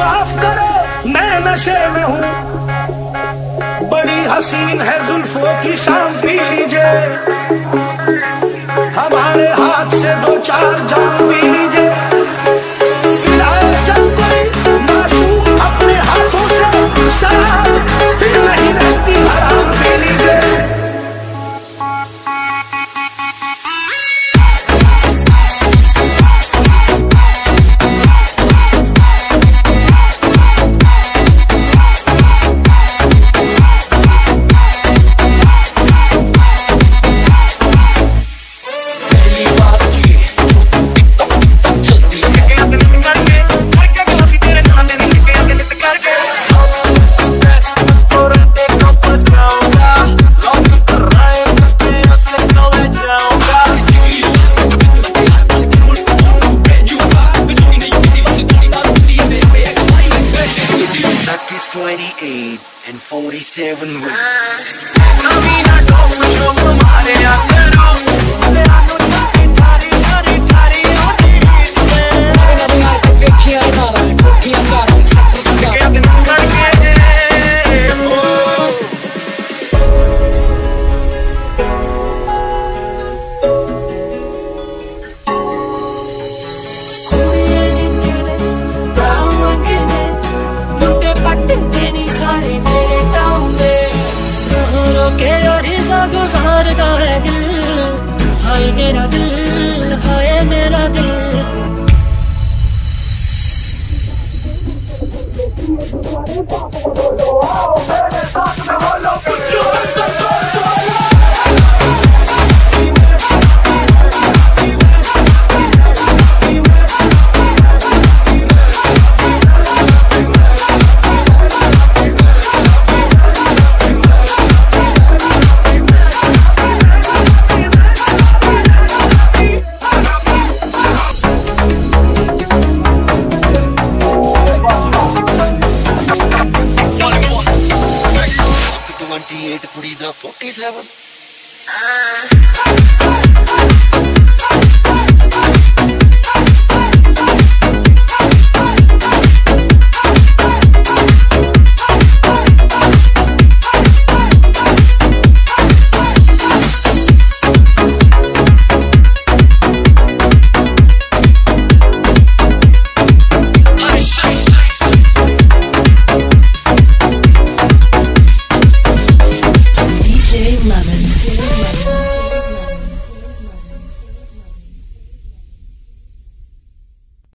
माफ करो मैं नशे में हूँ, बड़ी हसीन है जुल्फों की शाम पी लीजिए, हमारे हाथ से दो चार जाम पी लीजिए। जब कोई माशूक अपने हाथों से शराब फिर नहीं रहती हराम पी लीजिए। And 47 weeks. गुजारता है दिल, हाय मेरा दिल, हाय मेरा दिल। The 47